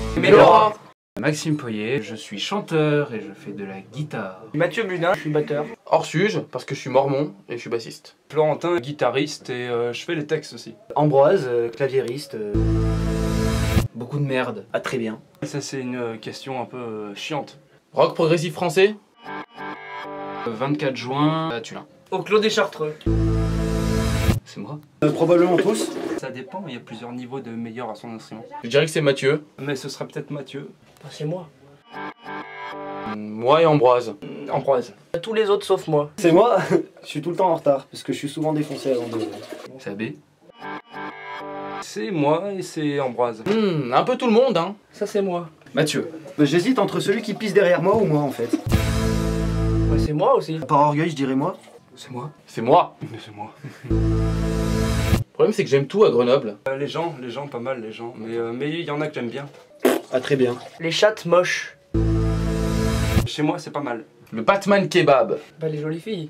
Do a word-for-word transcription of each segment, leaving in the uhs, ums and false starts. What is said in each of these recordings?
Mélora. Maxime Poyet, je suis chanteur et je fais de la guitare. Mathieu Bunin, je suis batteur. Orsuge, parce que je suis mormon et je suis bassiste. Florentin, guitariste et euh, je fais les textes aussi. Ambroise, euh, claviériste. Euh... Beaucoup de merde. Ah, très bien. Ça c'est une euh, question un peu euh, chiante. Rock progressif français. vingt-quatre juin à Tullin. Au Clos des Chartreux. C'est moi. Euh, probablement tous. Ça dépend, il y a plusieurs niveaux de meilleur à son instrument. Je dirais que c'est Mathieu. Mais ce sera peut-être Mathieu. Bah, c'est moi. Moi et Ambroise. Ambroise. Tous les autres sauf moi. C'est moi. Je suis tout le temps en retard parce que je suis souvent défoncé avant de... C'est A B. C'est moi et c'est Ambroise. Hmm, un peu tout le monde, hein. Ça c'est moi. Mathieu. Bah, j'hésite entre celui qui pisse derrière moi ou moi en fait. Bah, c'est moi aussi. Par orgueil, je dirais moi. C'est moi. C'est moi. Mais c'est moi. Le problème c'est que j'aime tout à Grenoble. Euh, les gens, les gens, pas mal les gens. Mais euh, mais il y en a que j'aime bien. Ah, très bien. Les chattes moches. Chez moi c'est pas mal. Le Batman Kebab. Bah les jolies filles.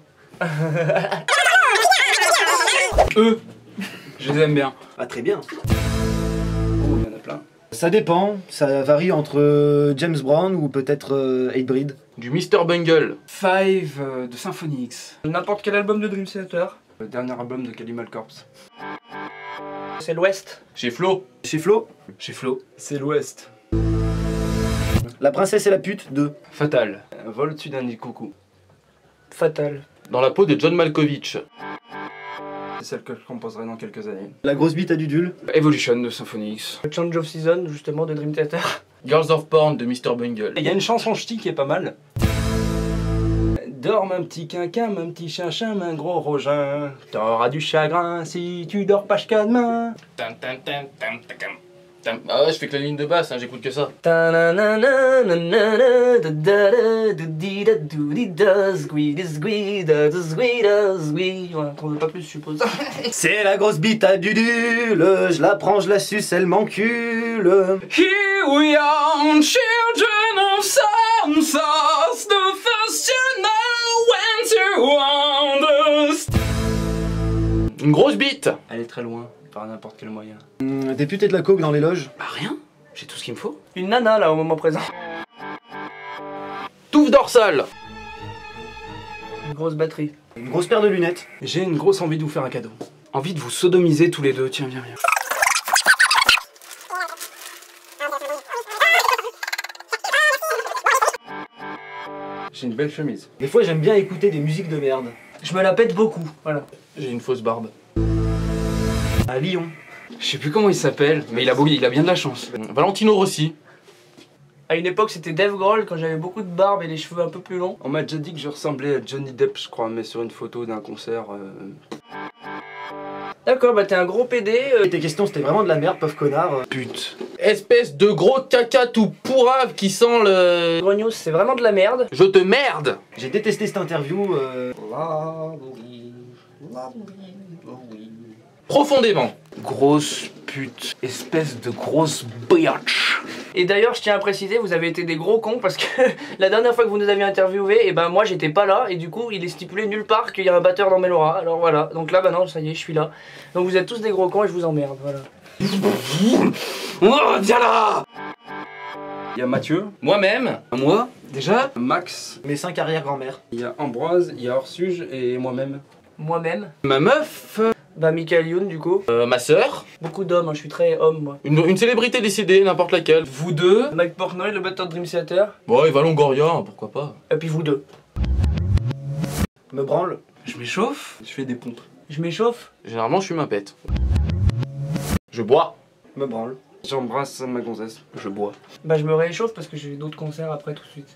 Eux. Je les aime bien. Ah, très bien. Oh, il y en a plein. Ça dépend, ça varie entre euh, James Brown ou peut-être euh, eight breed. Du mister Bungle. Five euh, de Symphony X. N'importe quel album de Dream Theater. Le dernier album de Cannibal Corpse. C'est l'Ouest. Chez Flo. Chez Flo, Chez Flo. C'est l'Ouest. La princesse et la pute de... Fatal. Un vol au-dessus d'un nid de coucou. Fatal. Dans la peau de John Malkovich. C'est celle que je composerai dans quelques années. La grosse bite à Dudule. Evolution de Symphony X. Change of Season justement de Dream Theater. Girls of Porn de mister Bungle. Il y a une chanson ch'ti qui est pas mal. Dors un petit quinquin, un petit chinchin, un gros rogin. T'auras du chagrin si tu dors pas jusqu'à demain. Tam, tam, tam, tam, tam, tam. Ah ouais, je fais que la ligne de basse, hein, j'écoute que ça. On veut pas plus, je suppose. C'est la grosse bite à Dudule, je la prends, je la suce, elle m'encule. Here we are, children of some sauce, the first to know when to understand. Une grosse bite. Elle est très loin, par n'importe quel moyen. Hum, député de la coke dans les loges. Bah rien, j'ai tout ce qu'il me faut. Une nana là au moment présent. Touffe dorsale. Une grosse batterie. Une grosse paire de lunettes. J'ai une grosse envie de vous faire un cadeau. Envie de vous sodomiser tous les deux, tiens viens viens. J'ai une belle chemise. Des fois j'aime bien écouter des musiques de merde. Je me la pète beaucoup, voilà. J'ai une fausse barbe. À Lyon. Je sais plus comment il s'appelle, mais il a, beau, il a bien de la chance. Valentino Rossi. À une époque c'était Dave Grohl quand j'avais beaucoup de barbe et les cheveux un peu plus longs. On m'a déjà dit que je ressemblais à Johnny Depp, je crois, mais sur une photo d'un concert. Euh... D'accord, bah t'es un gros P D. Euh... Et tes questions c'était vraiment de la merde, pauvre connard. Pute. Espèce de gros caca tout pourrave qui sent le... Grognos, c'est vraiment de la merde. Je te merde. J'ai détesté cette interview. Euh... Profondément. Grosse pute. Espèce de grosse biatch. Et d'ailleurs, je tiens à préciser, vous avez été des gros cons parce que la dernière fois que vous nous aviez interviewé, et ben moi j'étais pas là et du coup il est stipulé nulle part qu'il y a un batteur dans Mélora. Alors voilà, donc là bah non, ça y est, je suis là. Donc vous êtes tous des gros cons et je vous emmerde, voilà. Oh, viens là. Il y a Mathieu, Moi-même. Moi, déjà. Max, Mes cinq arrière-grand-mères. il y a Ambroise, il y a Orsuge et moi-même. Moi-même. Ma meuf. Bah Michael Youn du coup. Euh, ma sœur. Beaucoup d'hommes, hein, je suis très homme moi. Une, une célébrité décédée, n'importe laquelle. Vous deux. Mike Portnoy, le batteur de Dream Theater. Bon, et Valongoria, pourquoi pas. Et puis vous deux. Me branle. Je m'échauffe. Je fais des pompes. Je m'échauffe. Généralement, je suis ma pète. Je bois. Me branle. J'embrasse ma gonzesse. Je bois. Bah je me réchauffe parce que j'ai d'autres concerts après tout de suite.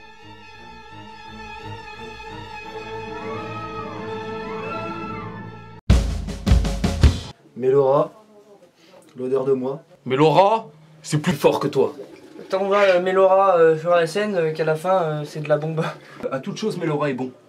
Mélora. L'odeur de moi. Mais Laura, c'est plus fort que toi. T'envoies euh, Mélora euh, sur la scène euh, qu'à la fin euh, c'est de la bombe. À toute chose, Mélora est bon.